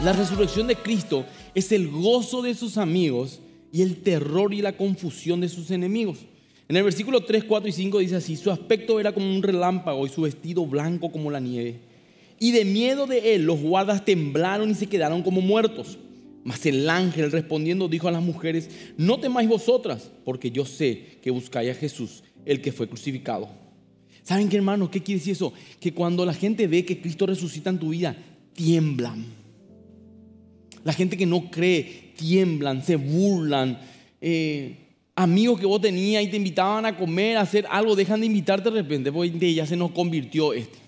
La resurrección de Cristo es el gozo de sus amigos y el terror y la confusión de sus enemigos. En el versículo 3, 4 y 5 dice así: su aspecto era como un relámpago y su vestido blanco como la nieve. Y de miedo de él los guardas temblaron y se quedaron como muertos. Mas el ángel respondiendo dijo a las mujeres: no temáis vosotras, porque yo sé que buscáis a Jesús, el que fue crucificado. ¿Saben qué, hermanos? ¿Qué quiere decir eso? Que cuando la gente ve que Cristo resucita en tu vida, tiemblan. La gente que no cree, tiemblan, se burlan. Amigos que vos tenías y te invitaban a comer, a hacer algo, dejan de invitarte de repente, porque ya se nos convirtió este.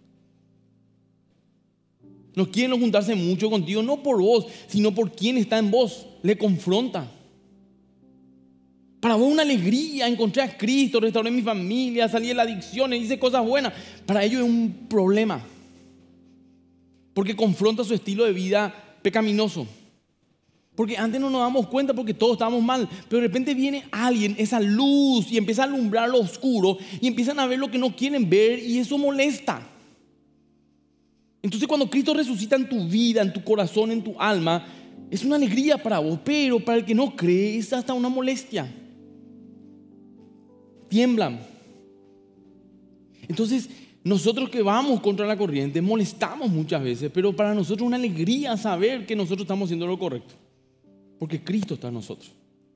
No quieren juntarse mucho contigo, no por vos, sino por quien está en vos. Le confronta. Para vos una alegría, encontré a Cristo, restauré mi familia, salí de la adicción, hice cosas buenas. Para ellos es un problema, porque confronta su estilo de vida pecaminoso. Porque antes no nos damos cuenta porque todos estábamos mal, pero de repente viene alguien, esa luz, y empieza a alumbrar lo oscuro y empiezan a ver lo que no quieren ver, y eso molesta. Entonces cuando Cristo resucita en tu vida, en tu corazón, en tu alma, es una alegría para vos, pero para el que no cree es hasta una molestia. Tiemblan. Entonces nosotros que vamos contra la corriente molestamos muchas veces, pero para nosotros es una alegría saber que nosotros estamos haciendo lo correcto, porque Cristo está en nosotros.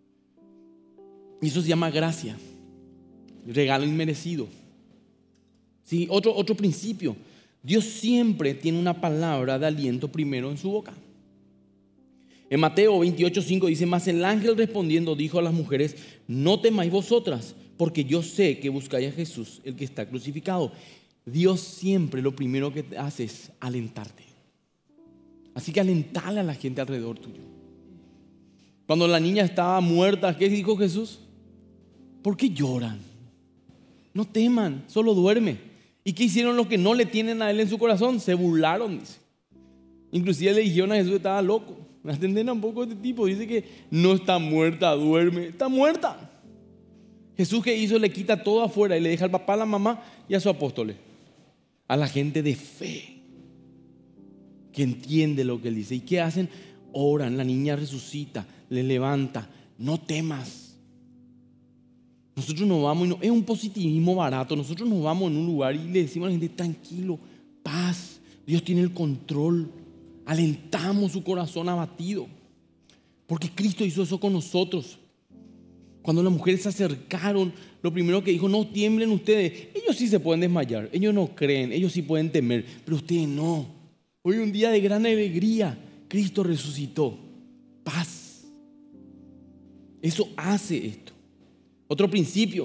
Y eso se llama gracia, regalo inmerecido. Sí, otro principio: Dios siempre tiene una palabra de aliento primero en su boca. En Mateo 28:5 dice: mas el ángel respondiendo dijo a las mujeres: no temáis vosotras, porque yo sé que buscáis a Jesús, el que está crucificado. Dios siempre lo primero que hace es alentarte. Así que alentale a la gente alrededor tuyo. Cuando la niña estaba muerta, ¿qué dijo Jesús? ¿Por qué lloran? No teman, solo duerme. ¿Y qué hicieron los que no le tienen a él en su corazón? Se burlaron, dice. Inclusive le dijeron a Jesús que estaba loco. ¿Me atenden un poco este tipo? Dice que no está muerta, duerme. Está muerta. Jesús, ¿qué hizo? Le quita todo afuera y le deja al papá, a la mamá y a sus apóstoles. A la gente de fe, que entiende lo que él dice. ¿Y qué hacen? Oran, la niña resucita, le levanta. No temas. Nosotros nos vamos, y no, es un positivismo barato. Nosotros nos vamos en un lugar y le decimos a la gente: tranquilo, paz, Dios tiene el control. Alentamos su corazón abatido, porque Cristo hizo eso con nosotros. Cuando las mujeres se acercaron, lo primero que dijo: no tiemblen ustedes. Ellos sí se pueden desmayar, ellos no creen, ellos sí pueden temer, pero ustedes no. Hoy es un día de gran alegría. Cristo resucitó. Paz. Eso hace esto. Otro principio,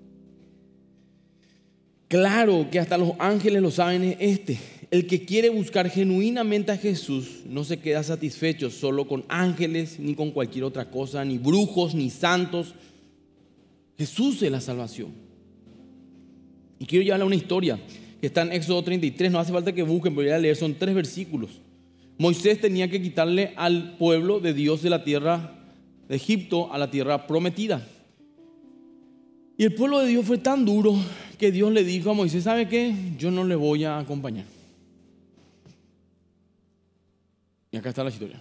claro que hasta los ángeles lo saben, es este: el que quiere buscar genuinamente a Jesús no se queda satisfecho solo con ángeles, ni con cualquier otra cosa, ni brujos, ni santos. Jesús es la salvación. Y quiero llevarle a una historia que está en Éxodo 33. No hace falta que busquen, voy a leer, son 3 versículos. Moisés tenía que quitarle al pueblo de Dios de la tierra de Egipto a la tierra prometida. Y el pueblo de Dios fue tan duro que Dios le dijo a Moisés: ¿sabe qué? Yo no le voy a acompañar. Y acá está la historia.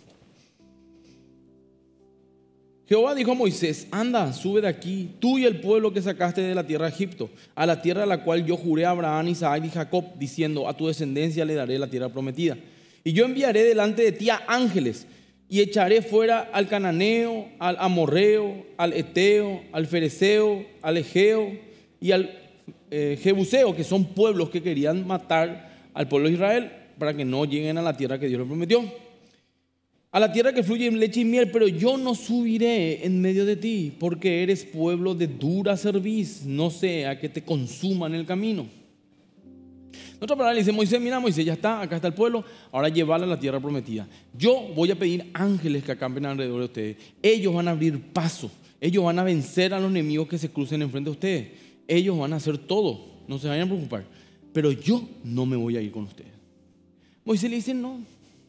Jehová dijo a Moisés: anda, sube de aquí, tú y el pueblo que sacaste de la tierra de Egipto, a la tierra a la cual yo juré a Abraham, Isaac y Jacob, diciendo: a tu descendencia le daré la tierra prometida. Y yo enviaré delante de ti a ángeles, y echaré fuera al cananeo, al amorreo, al eteo, al fereceo, al egeo y al jebuseo, que son pueblos que querían matar al pueblo de Israel para que no lleguen a la tierra que Dios les prometió, a la tierra que fluye en leche y miel. Pero yo no subiré en medio de ti, porque eres pueblo de dura cerviz, no sea que te consuman en el camino. En otra palabra le dice: Moisés, mira Moisés, ya está, acá está el pueblo, ahora llevarlo a la tierra prometida. Yo voy a pedir ángeles que acampen alrededor de ustedes. Ellos van a abrir paso, ellos van a vencer a los enemigos que se crucen enfrente de ustedes. Ellos van a hacer todo, no se vayan a preocupar, pero yo no me voy a ir con ustedes. Moisés le dice: no,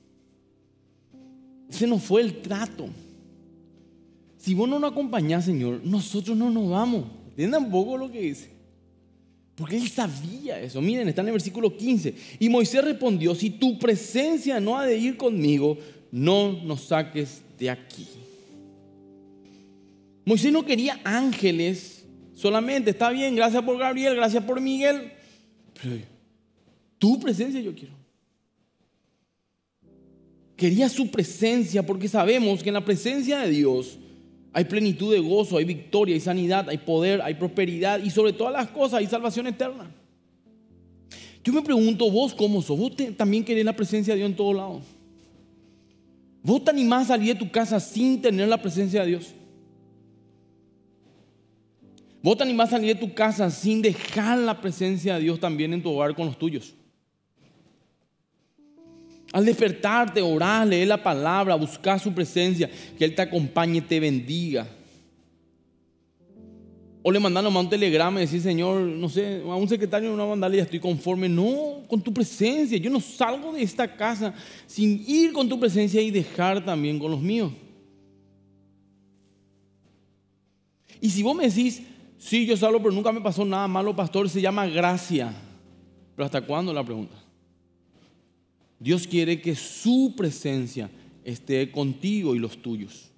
ese no fue el trato. Si vos no nos acompañás, Señor, nosotros no nos vamos. ¿Entiendan un poco lo que dice? Porque él sabía eso. Miren, está en el versículo 15. Y Moisés respondió: si tu presencia no ha de ir conmigo, no nos saques de aquí. Moisés no quería ángeles solamente. Está bien, gracias por Gabriel, gracias por Miguel. Pero tu presencia yo quiero. Quería su presencia porque sabemos que en la presencia de Dios hay plenitud de gozo, hay victoria, hay sanidad, hay poder, hay prosperidad y sobre todas las cosas hay salvación eterna. Yo me pregunto, ¿vos cómo sos? ¿Vos también querés la presencia de Dios en todos lados? ¿Vos te animás a salir de tu casa sin tener la presencia de Dios? ¿Vos te animás a salir de tu casa sin dejar la presencia de Dios también en tu hogar con los tuyos? Al despertarte, orar, leer la palabra, buscar su presencia, que Él te acompañe, te bendiga. O le mandan nomás un telegrama y decir: Señor, no sé, a un secretario no mandarle, ya estoy conforme. No, con tu presencia. Yo no salgo de esta casa sin ir con tu presencia y dejar también con los míos. Y si vos me decís: sí, yo salgo, pero nunca me pasó nada malo, pastor, se llama gracia. Pero ¿hasta cuándo? La pregunta. Dios quiere que su presencia esté contigo y los tuyos.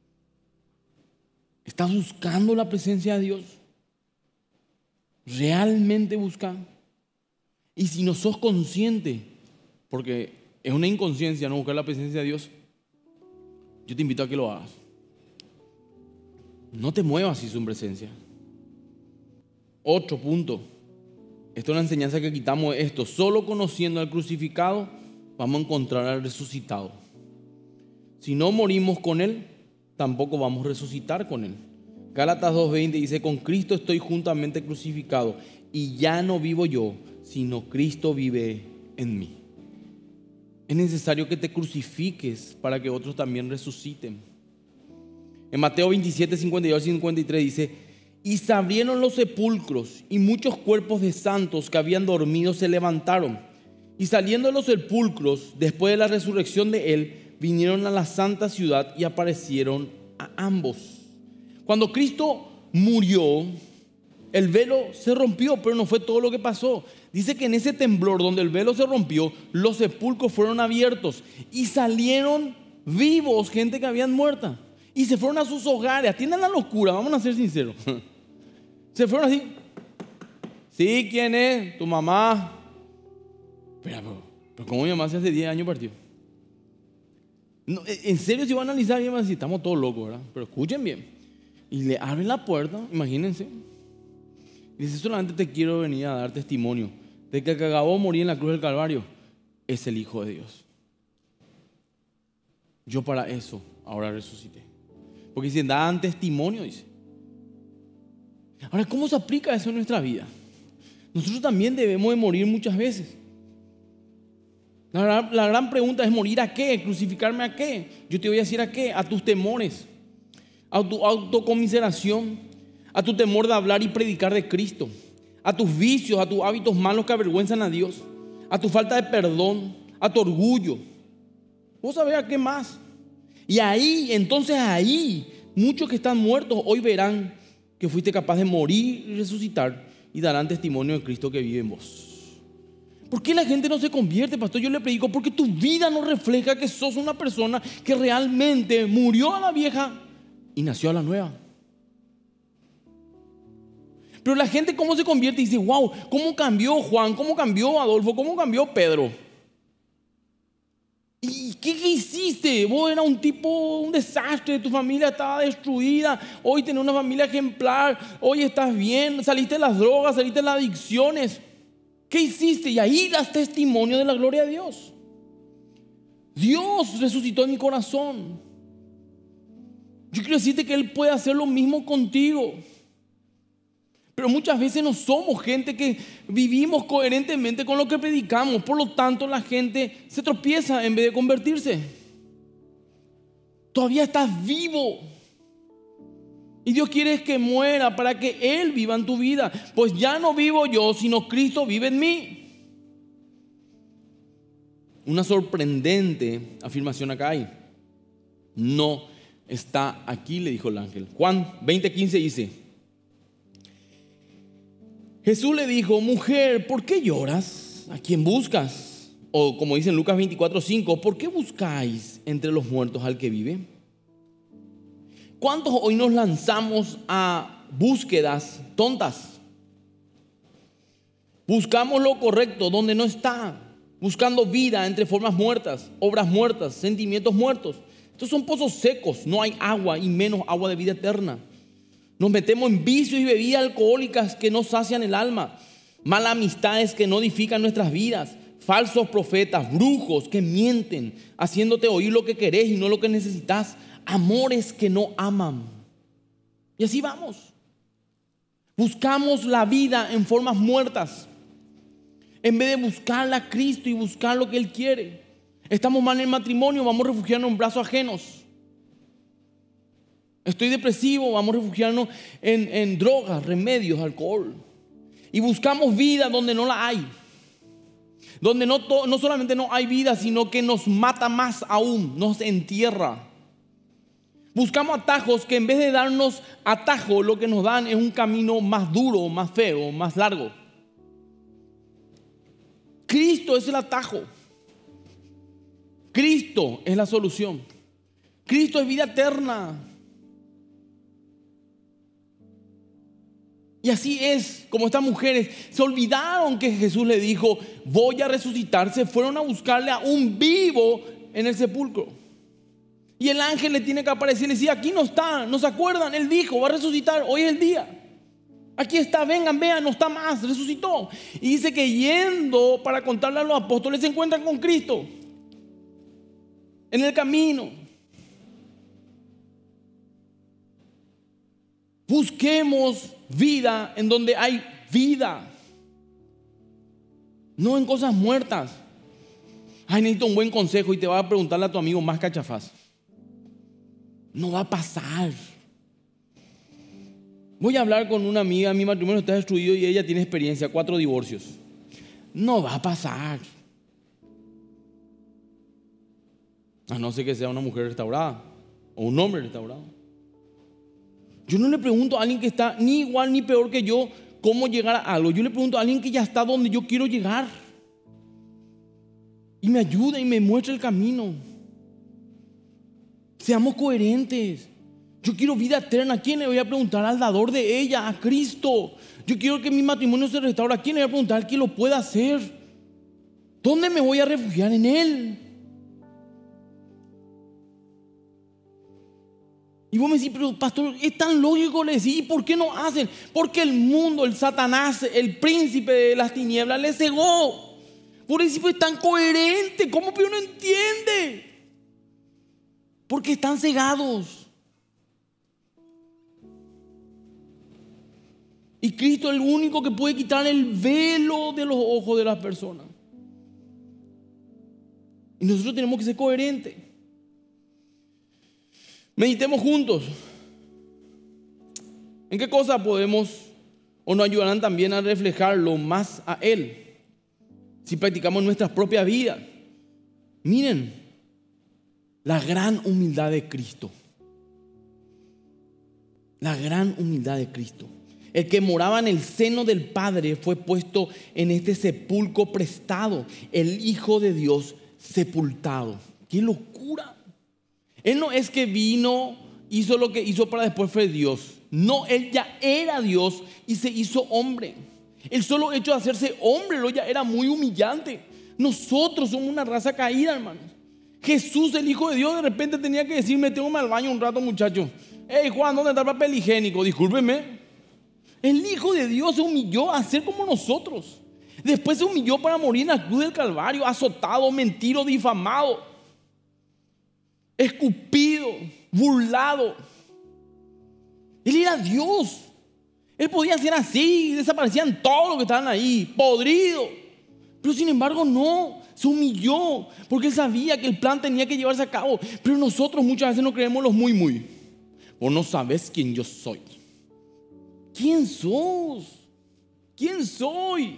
¿Estás buscando la presencia de Dios? ¿Realmente buscando? Y si no sos consciente, porque es una inconsciencia no buscar la presencia de Dios, yo te invito a que lo hagas. No te muevas sin su presencia. Otro punto. Esto es una enseñanza que quitamos de esto. Solo conociendo al crucificado vamos a encontrar al resucitado. Si no morimos con Él, tampoco vamos a resucitar con Él. Gálatas 2:20 dice: con Cristo estoy juntamente crucificado, y ya no vivo yo, sino Cristo vive en mí. Es necesario que te crucifiques para que otros también resuciten. En Mateo 27, 52 y 53 dice: y se abrieron los sepulcros, y muchos cuerpos de santos que habían dormido se levantaron. Y saliendo de los sepulcros, después de la resurrección de Él, vinieron a la santa ciudad y aparecieron a ambos. Cuando Cristo murió, el velo se rompió, pero no fue todo lo que pasó. Dice que en ese temblor donde el velo se rompió, los sepulcros fueron abiertos y salieron vivos gente que habían muerto. Y se fueron a sus hogares. Atiendan la locura, vamos a ser sinceros. Se fueron así. Sí, ¿quién es? Tu mamá. Pero ¿cómo mi mamá hace 10 años partió? No, en serio, si van a analizar bien, van a decir: estamos todos locos, ¿verdad? Pero escuchen bien. Y le abren la puerta, imagínense. Y dice: solamente te quiero venir a dar testimonio de que el que acabó de morir en la cruz del Calvario es el Hijo de Dios. Yo para eso ahora resucité. Porque dicen: dan testimonio, dice. Ahora, ¿cómo se aplica eso en nuestra vida? Nosotros también debemos de morir muchas veces. La gran pregunta es: ¿morir a qué? ¿Crucificarme a qué? Yo te voy a decir a qué: a tus temores, a tu autocomiseración, a tu temor de hablar y predicar de Cristo, a tus vicios, a tus hábitos malos que avergüenzan a Dios, a tu falta de perdón, a tu orgullo. ¿Vos sabés a qué más? Y entonces muchos que están muertos hoy verán que fuiste capaz de morir y resucitar, y darán testimonio de Cristo que vive en vos. ¿Por qué la gente no se convierte, pastor? Yo le predico: porque tu vida no refleja que sos una persona que realmente murió a la vieja y nació a la nueva. Pero la gente, ¿cómo se convierte? Y dice: wow, ¿cómo cambió Juan? ¿Cómo cambió Adolfo? ¿Cómo cambió Pedro? ¿Y qué hiciste? Vos eras un desastre, tu familia estaba destruida, hoy tenés una familia ejemplar, hoy estás bien, saliste de las drogas, saliste de las adicciones. ¿Qué hiciste? Y ahí das testimonio de la gloria de Dios. Dios resucitó en mi corazón. Yo quiero decirte que Él puede hacer lo mismo contigo. Pero muchas veces no somos gente que vivimos coherentemente con lo que predicamos. Por lo tanto, la gente se tropieza en vez de convertirse. Todavía estás vivo. Y Dios quiere que muera para que Él viva en tu vida. Pues ya no vivo yo, sino Cristo vive en mí. Una sorprendente afirmación acá hay. No está aquí, le dijo el ángel. Juan 20:15 dice: Jesús le dijo: mujer, ¿por qué lloras? ¿A quién buscas? O como dice en Lucas 24:5, ¿por qué buscáis entre los muertos al que vive? ¿Cuántos hoy nos lanzamos a búsquedas tontas? Buscamos lo correcto donde no está, buscando vida entre formas muertas, obras muertas, sentimientos muertos. Estos son pozos secos, no hay agua y menos agua de vida eterna. Nos metemos en vicios y bebidas alcohólicas que no sacian el alma, malas amistades que no edifican nuestras vidas, falsos profetas, brujos que mienten, haciéndote oír lo que querés y no lo que necesitas, amores que no aman. Y así vamos. Buscamos la vida en formas muertas, en vez de buscarla a Cristo y buscar lo que Él quiere. Estamos mal en el matrimonio, vamos a refugiarnos en brazos ajenos. Estoy depresivo, vamos a refugiarnos en drogas, remedios, alcohol. Y buscamos vida donde no la hay. Donde no solamente no hay vida, sino que nos mata más aún, nos entierra. Buscamos atajos que en vez de darnos atajo, lo que nos dan es un camino más duro, más feo, más largo. Cristo es el atajo. Cristo es la solución. Cristo es vida eterna. Y así es como estas mujeres se olvidaron que Jesús le dijo: voy a resucitar. Se fueron a buscarle a un vivo en el sepulcro. Y el ángel le tiene que aparecer y le dice: aquí no está, ¿no se acuerdan? Él dijo: va a resucitar, hoy es el día. Aquí está, vengan, vean, no está más, resucitó. Y dice que yendo para contarle a los apóstoles se encuentran con Cristo en el camino. Busquemos vida en donde hay vida, no en cosas muertas. Ay, necesito un buen consejo y te va a preguntarle a tu amigo más cachafaz. No va a pasar. Voy a hablar con una amiga, mi matrimonio está destruido y ella tiene experiencia, 4 divorcios. No va a pasar. A no ser que sea una mujer restaurada o un hombre restaurado. Yo no le pregunto a alguien que está ni igual ni peor que yo cómo llegar a algo. Yo le pregunto a alguien que ya está donde yo quiero llegar y me ayuda y me muestra el camino. Seamos coherentes. Yo quiero vida eterna. ¿A quién le voy a preguntar? Al dador de ella, a Cristo. Yo quiero que mi matrimonio se restaure. ¿A quién le voy a preguntar? ¿Quién lo puede hacer? ¿Dónde me voy a refugiar? En Él. Y vos me decís: pero pastor, es tan lógico. Le decís: ¿y por qué no hacen? Porque el mundo, el Satanás, el príncipe de las tinieblas le cegó. Por eso es tan coherente. ¿Cómo? Pero no entiende. Porque están cegados. Y Cristo es el único que puede quitar el velo de los ojos de las personas. Y nosotros tenemos que ser coherentes. Meditemos juntos. ¿En qué cosas podemos o nos ayudarán también a reflejarlo más a Él? Si practicamos nuestras propias vidas. Miren la gran humildad de Cristo. La gran humildad de Cristo. El que moraba en el seno del Padre fue puesto en este sepulcro prestado. El Hijo de Dios sepultado. ¡Qué locura! Él no es que vino, hizo lo que hizo para después fue Dios. No, Él ya era Dios y se hizo hombre. El solo hecho de hacerse hombre lo ya era muy humillante. Nosotros somos una raza caída, hermanos. Jesús, el Hijo de Dios, de repente tenía que decir: metémosme al baño un rato, muchachos. Hey, Juan, ¿dónde está el papel higiénico? Discúlpeme. El Hijo de Dios se humilló a ser como nosotros. Después se humilló para morir en la cruz del Calvario, azotado, mentido, difamado, escupido, burlado. Él era Dios. Él podía ser así, desaparecían todos los que estaban ahí, podridos. Pero sin embargo no, se humilló porque Él sabía que el plan tenía que llevarse a cabo. Pero nosotros muchas veces no creemos los muy. Vos no sabes quién yo soy. ¿Quién sos? ¿Quién soy?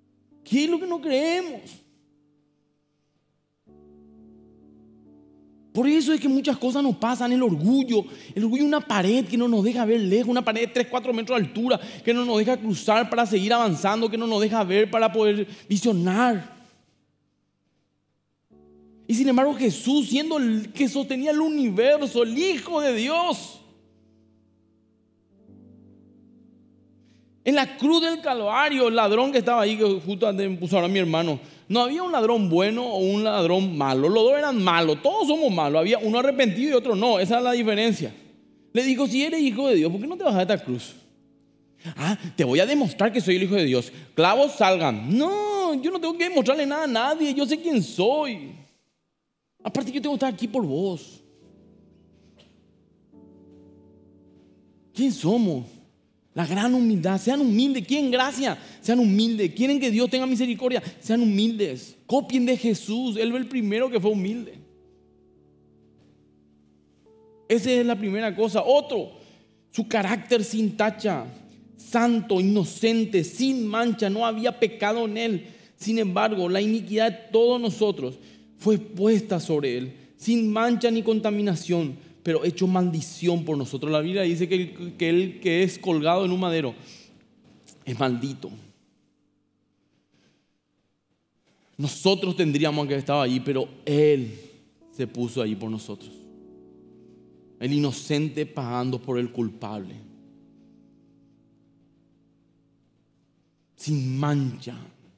¿Qué es lo que no creemos? Por eso es que muchas cosas nos pasan. El orgullo es una pared que no nos deja ver lejos, una pared de 3, 4 metros de altura que no nos deja cruzar para seguir avanzando, que no nos deja ver para poder visionar. Y sin embargo Jesús, siendo el que sostenía el universo, el Hijo de Dios, en la cruz del Calvario, el ladrón que estaba ahí, que justo antes me puso ahora mi hermano, no había un ladrón bueno o un ladrón malo. Los dos eran malos, todos somos malos. Había uno arrepentido y otro no, esa es la diferencia. Le dijo, si eres hijo de Dios, ¿por qué no te vas a esta cruz? Te voy a demostrar que soy el Hijo de Dios. Clavos salgan. No, yo no tengo que demostrarle nada a nadie, yo sé quién soy. Aparte yo tengo que estar aquí por vos. ¿Quién somos? La gran humildad. Sean humildes. ¿Quieren gracia? Sean humildes. ¿Quieren que Dios tenga misericordia? Sean humildes. Copien de Jesús. Él fue el primero que fue humilde. Esa es la primera cosa. Otro, su carácter sin tacha, santo, inocente, sin mancha. No había pecado en él. Sin embargo, la iniquidad de todos nosotros fue puesta sobre él, sin mancha ni contaminación, pero hecho maldición por nosotros. La Biblia dice que el que es colgado en un madero es maldito. Nosotros tendríamos que estar allí, pero Él se puso ahí por nosotros. El inocente pagando por el culpable. Sin mancha.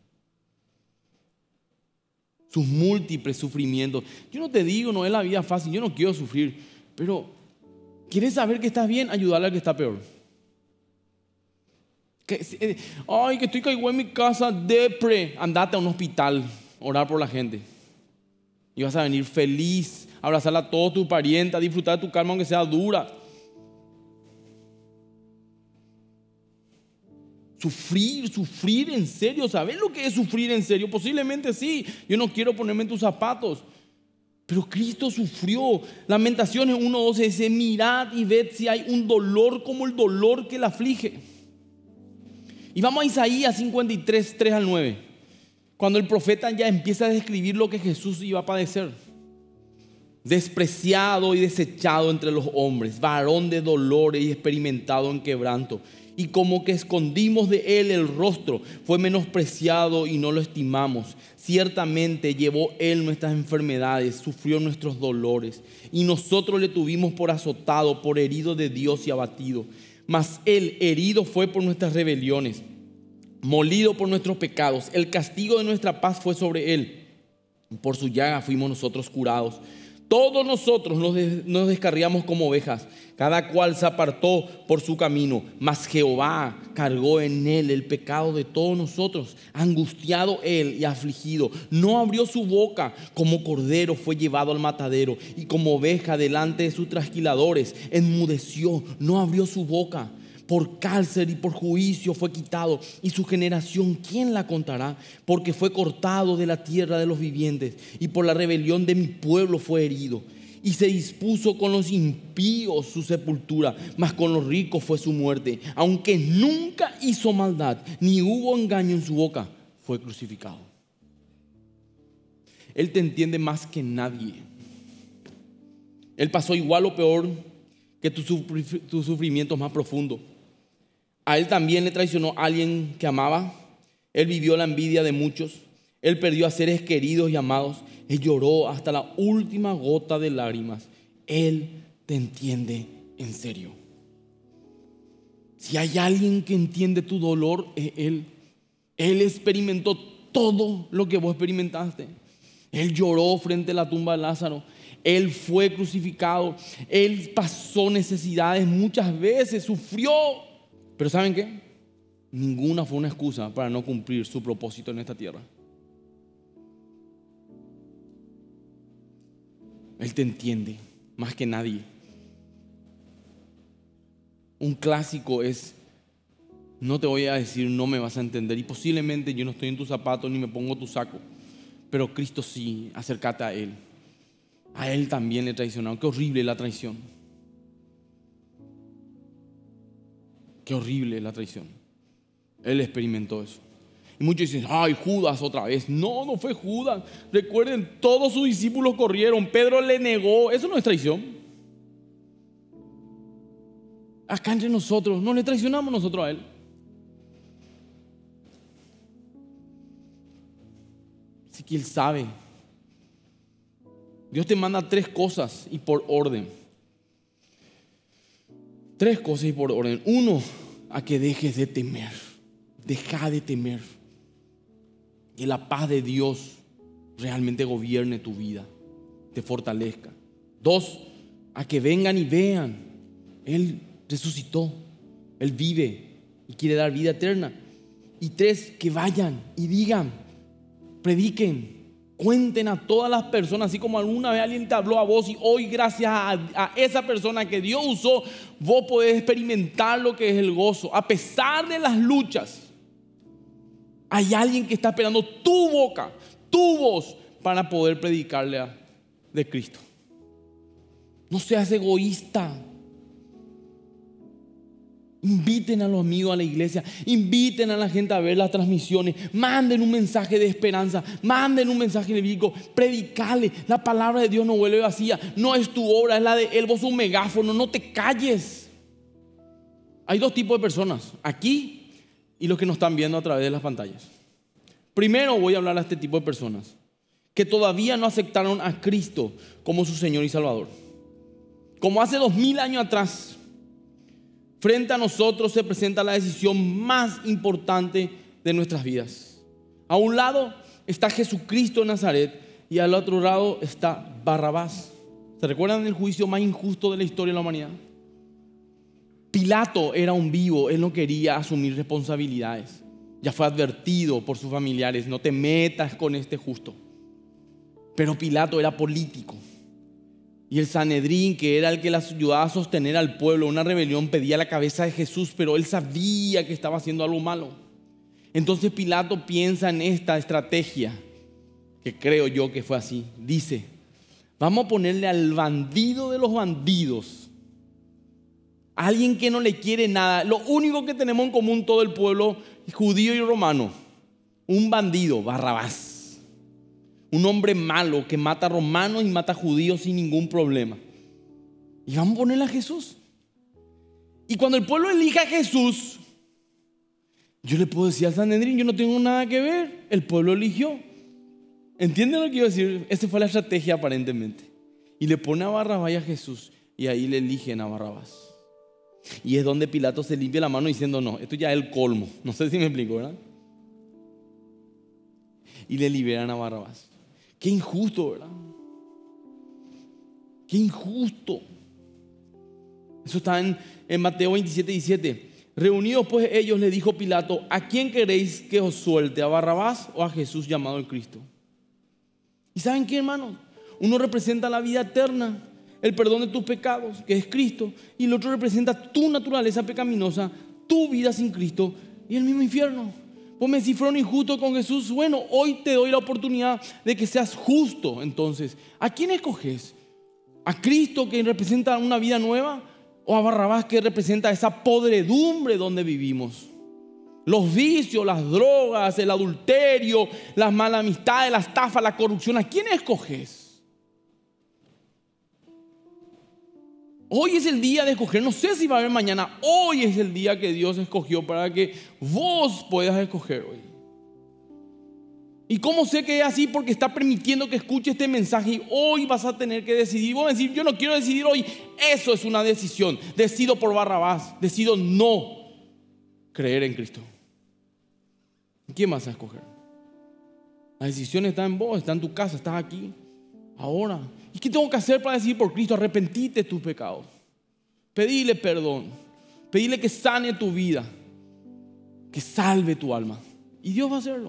Sus múltiples sufrimientos. Yo no te digo, no es la vida fácil, yo no quiero sufrir, pero ¿quieres saber que estás bien? Ayudarle al que está peor. Que estoy caído en mi casa, depre. Andate a un hospital, orar por la gente. Y vas a venir feliz, a abrazar a todos tus parientes, a disfrutar de tu calma aunque sea dura. Sufrir en serio. ¿Sabes lo que es sufrir en serio? Posiblemente sí. Yo no quiero ponerme en tus zapatos. Pero Cristo sufrió. Lamentaciones 1:12 dice: mirad y ved si hay un dolor como el dolor que le aflige. Y vamos a Isaías 53, 3 al 9. Cuando el profeta ya empieza a describir lo que Jesús iba a padecer. Despreciado y desechado entre los hombres, varón de dolores y experimentado en quebranto. Y como que escondimos de él el rostro, fue menospreciado y no lo estimamos. Ciertamente llevó él nuestras enfermedades, sufrió nuestros dolores. Y nosotros le tuvimos por azotado, por herido de Dios y abatido. Mas él herido fue por nuestras rebeliones, molido por nuestros pecados. El castigo de nuestra paz fue sobre él. Por su llaga fuimos nosotros curados. Todos nosotros nos descarriamos como ovejas, cada cual se apartó por su camino, mas Jehová cargó en él el pecado de todos nosotros. Angustiado él y afligido, no abrió su boca. Como cordero fue llevado al matadero, y como oveja delante de sus trasquiladores enmudeció, no abrió su boca. Por cárcel y por juicio fue quitado, y su generación, ¿quién la contará? Porque fue cortado de la tierra de los vivientes, y por la rebelión de mi pueblo fue herido. Y se dispuso con los impíos su sepultura, mas con los ricos fue su muerte. Aunque nunca hizo maldad, ni hubo engaño en su boca, fue crucificado. Él te entiende más que nadie. Él pasó igual o peor que tus sufrimientos más profundos. A él también le traicionó alguien que amaba. Él vivió la envidia de muchos. Él perdió a seres queridos y amados. Él lloró hasta la última gota de lágrimas. Él te entiende en serio. Si hay alguien que entiende tu dolor, es Él. Él experimentó todo lo que vos experimentaste. Él lloró frente a la tumba de Lázaro. Él fue crucificado. Él pasó necesidades muchas veces, sufrió. Pero ¿saben qué? Ninguna fue una excusa para no cumplir su propósito en esta tierra. Él te entiende más que nadie. Un clásico es: no te voy a decir, no me vas a entender. Y posiblemente yo no estoy en tus zapatos ni me pongo tu saco. Pero Cristo sí, acércate a Él. A Él también le traicionaron. Qué horrible la traición. Qué horrible la traición. Él experimentó eso. Y muchos dicen, ay, Judas otra vez. No, no fue Judas. Recuerden, todos sus discípulos corrieron. Pedro le negó. Eso no es traición. Acá entre nosotros, no le traicionamos nosotros a él. Así que él sabe. Dios te manda 3 cosas y por orden. 3 cosas y por orden. 1, a que dejes de temer. Deja de temer. Que la paz de Dios realmente gobierne tu vida, te fortalezca. 2, a que vengan y vean. Él resucitó, Él vive y quiere dar vida eterna. Y 3, que vayan y digan, prediquen, cuenten a todas las personas, así como alguna vez alguien te habló a vos y hoy gracias a esa persona que Dios usó, vos podés experimentar lo que es el gozo. A pesar de las luchas, hay alguien que está esperando tu boca, tu voz, para poder predicarle de Cristo. No seas egoísta. Inviten a los amigos a la iglesia, inviten a la gente a ver las transmisiones, manden un mensaje de esperanza, manden un mensaje bíblico, predicale. La palabra de Dios no vuelve vacía, no es tu obra, es la de Él. Vos sos un megáfono, no te calles. Hay 2 tipos de personas, aquí y los que nos están viendo a través de las pantallas. Primero voy a hablar a este tipo de personas que todavía no aceptaron a Cristo como su Señor y Salvador. Como hace 2000 años atrás, frente a nosotros se presenta la decisión más importante de nuestras vidas. A un lado está Jesucristo de Nazaret y al otro lado está Barrabás. ¿Se recuerdan del juicio más injusto de la historia de la humanidad? Pilato era un vivo, él no quería asumir responsabilidades. Ya fue advertido por sus familiares, no te metas con este justo. Pero Pilato era político. Y el Sanedrín, que era el que las ayudaba a sostener al pueblo, una rebelión, pedía la cabeza de Jesús, pero él sabía que estaba haciendo algo malo. Entonces Pilato piensa en esta estrategia, que creo yo que fue así. Dice, vamos a ponerle al bandido de los bandidos, a alguien que no le quiere nada, lo único que tenemos en común todo el pueblo judío y romano, un bandido, Barrabás. Un hombre malo que mata romanos y mata judíos sin ningún problema. Y vamos a ponerle a Jesús. Y cuando el pueblo elija a Jesús, yo le puedo decir al Sanedrín, yo no tengo nada que ver. El pueblo eligió. ¿Entienden lo que quiero decir? Esa fue la estrategia aparentemente. Y le pone a Barrabás y a Jesús. Y ahí le eligen a Barrabás. Y es donde Pilato se limpia la mano diciendo, no, esto ya es el colmo. No sé si me explico, ¿verdad? Y le liberan a Barrabás. Qué injusto, ¿verdad? Qué injusto. Eso está en Mateo 27, 17. Reunidos pues ellos, le dijo Pilato, ¿a quién queréis que os suelte? ¿A Barrabás o a Jesús llamado el Cristo? ¿Y saben qué, hermanos? Uno representa la vida eterna, el perdón de tus pecados, que es Cristo. Y el otro representa tu naturaleza pecaminosa, tu vida sin Cristo y el mismo infierno. Vos me decís, fueron injustos con Jesús. Bueno, hoy te doy la oportunidad de que seas justo. Entonces, ¿a quién escoges? ¿A Cristo, que representa una vida nueva? ¿O a Barrabás, que representa esa podredumbre donde vivimos? Los vicios, las drogas, el adulterio, las malas amistades, la estafa, la corrupción. ¿A quién escoges? Hoy es el día de escoger. No sé si va a haber mañana. Hoy es el día que Dios escogió para que vos puedas escoger hoy. ¿Y cómo sé que es así? Porque está permitiendo que escuche este mensaje y hoy vas a tener que decidir. Vos vas a decir, yo no quiero decidir hoy. Eso es una decisión. Decido por Barrabás. Decido no creer en Cristo. ¿Quién vas a escoger? La decisión está en vos, está en tu casa, estás aquí, ahora. ¿Y qué tengo que hacer para decidir por Cristo? Arrepentite de tus pecados. Pedile perdón. Pedile que sane tu vida. Que salve tu alma. Y Dios va a hacerlo.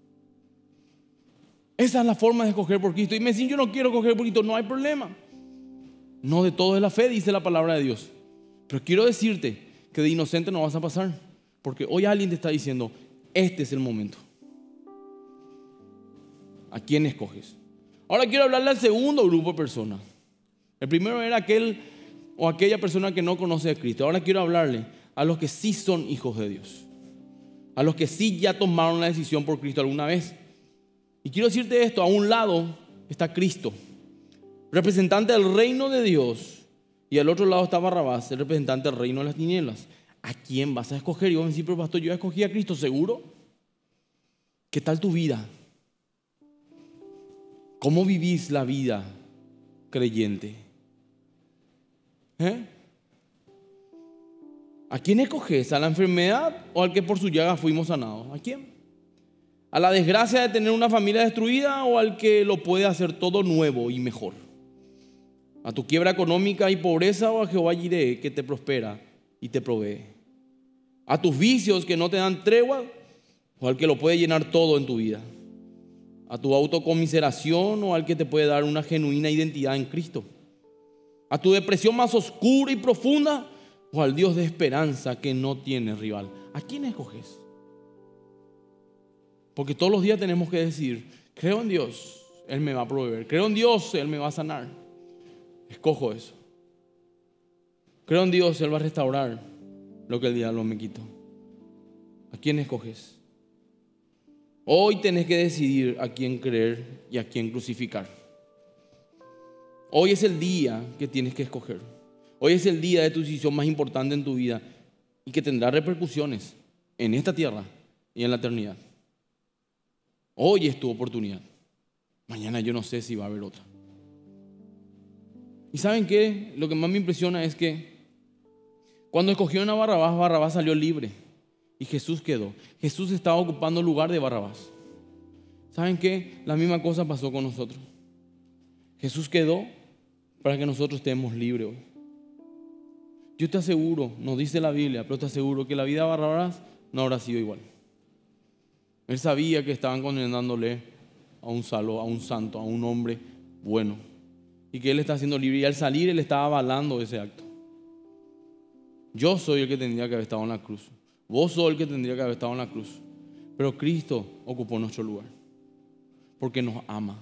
Esa es la forma de escoger por Cristo. Y me dicen, yo no quiero escoger por Cristo. No hay problema. No de todo es la fe, dice la palabra de Dios. Pero quiero decirte que de inocente no vas a pasar. Porque hoy alguien te está diciendo, este es el momento. ¿A quién escoges? Ahora quiero hablarle al segundo grupo de personas. El primero era aquel o aquella persona que no conoce a Cristo. Ahora quiero hablarle a los que sí son hijos de Dios. a los que sí ya tomaron la decisión por Cristo alguna vez. Y quiero decirte esto, a un lado está Cristo, representante del reino de Dios, y al otro lado está Barrabás, el representante del reino de las tinieblas. ¿A quién vas a escoger? Y vos me decís, pero pastor, yo escogí a Cristo, ¿seguro? ¿Qué tal tu vida? ¿Cómo vivís la vida creyente? ¿A quién escoges? ¿A la enfermedad o al que por su llaga fuimos sanados? ¿A quién? ¿A la desgracia de tener una familia destruida o al que lo puede hacer todo nuevo y mejor? ¿A tu quiebra económica y pobreza o a Jehová Jireh, que te prospera y te provee? ¿A tus vicios que no te dan tregua o al que lo puede llenar todo en tu vida? ¿A tu autocomiseración o al que te puede dar una genuina identidad en Cristo? ¿A tu depresión más oscura y profunda o al Dios de esperanza que no tiene rival? ¿A quién escoges? Porque todos los días tenemos que decir, creo en Dios, Él me va a proveer. Creo en Dios, Él me va a sanar. Escojo eso. Creo en Dios, Él va a restaurar lo que el diablo me quitó. ¿A quién escoges? Hoy tenés que decidir a quién creer y a quién crucificar. Hoy es el día que tienes que escoger. Hoy es el día de tu decisión más importante en tu vida y que tendrá repercusiones en esta tierra y en la eternidad. Hoy es tu oportunidad. Mañana yo no sé si va a haber otra. ¿Y saben qué? Lo que más me impresiona es que cuando escogieron a Barrabás, Barrabás salió libre y Jesús quedó. Jesús estaba ocupando el lugar de Barrabás. ¿Saben qué? La misma cosa pasó con nosotros. Jesús quedó para que nosotros estemos libres hoy. Yo te aseguro, no dice la Biblia, pero te aseguro que la vida de Barrabás no habrá sido igual. Él sabía que estaban condenándole a un salvo, a un santo, a un hombre bueno, y que él está siendo libre, y al salir él estaba avalando ese acto. Yo soy el que tendría que haber estado en la cruz. Vos sos el que tendría que haber estado en la cruz. Pero Cristo ocupó nuestro lugar porque nos ama.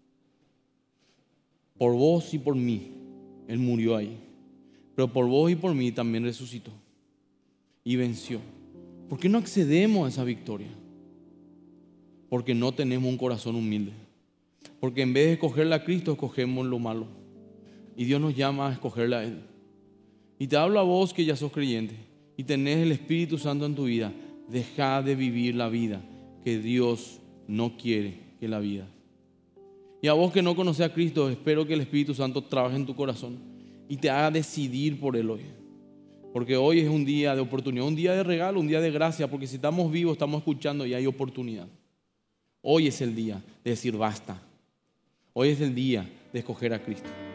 Por vos y por mí Él murió ahí, pero por vos y por mí también resucitó y venció. ¿Por qué no accedemos a esa victoria? Porque no tenemos un corazón humilde. Porque en vez de escogerle a Cristo, escogemos lo malo. Y Dios nos llama a escogerle a Él. Y te hablo a vos que ya sos creyente y tenés el Espíritu Santo en tu vida. Deja de vivir la vida que Dios no quiere que la vida. Y a vos que no conocés a Cristo, espero que el Espíritu Santo trabaje en tu corazón y te haga decidir por Él hoy. Porque hoy es un día de oportunidad, un día de regalo, un día de gracia. Porque si estamos vivos, estamos escuchando y hay oportunidad. Hoy es el día de decir basta. Hoy es el día de escoger a Cristo.